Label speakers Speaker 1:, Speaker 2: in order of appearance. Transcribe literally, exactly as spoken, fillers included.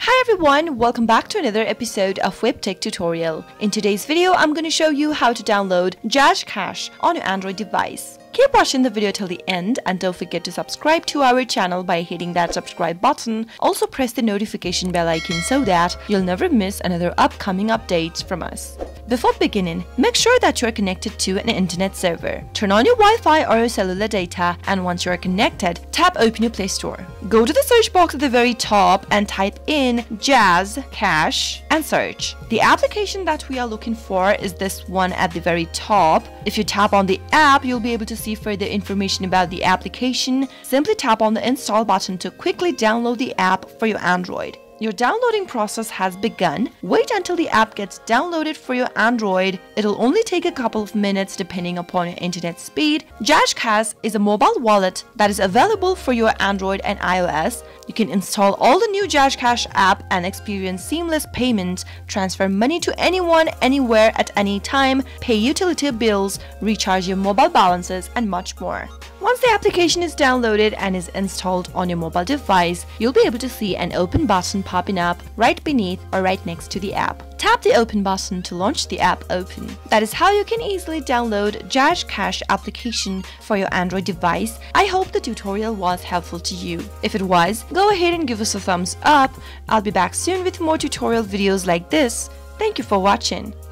Speaker 1: Hi everyone, welcome back to another episode of Webtech Tutorial. In today's video, I'm going to show you how to download JazzCash on your Android device. Keep watching the video till the end and don't forget to subscribe to our channel by hitting that subscribe button. Also press the notification bell icon so that you'll never miss another upcoming update from us. Before beginning, make sure that you are connected to an internet server. Turn on your Wi-Fi or your cellular data, and once you are connected, tap open your Play Store. Go to the search box at the very top and type in JazzCash and search. The application that we are looking for is this one at the very top. If you tap on the app, you'll be able to see further information about the application. Simply tap on the install button to quickly download the app for your Android. Your downloading process has begun. Wait until the app gets downloaded for your Android. It'll only take a couple of minutes depending upon your internet speed. JazzCash is a mobile wallet that is available for your Android and iOS. You can install all the new JazzCash app and experience seamless payment, transfer money to anyone, anywhere, at any time, pay utility bills, recharge your mobile balances, and much more. Once the application is downloaded and is installed on your mobile device, you'll be able to see an open button popping up right beneath or right next to the app. Tap the open button to launch the app open. That is how you can easily download JazzCash application for your Android device. I hope the tutorial was helpful to you. If it was, go ahead and give us a thumbs up. I'll be back soon with more tutorial videos like this. Thank you for watching.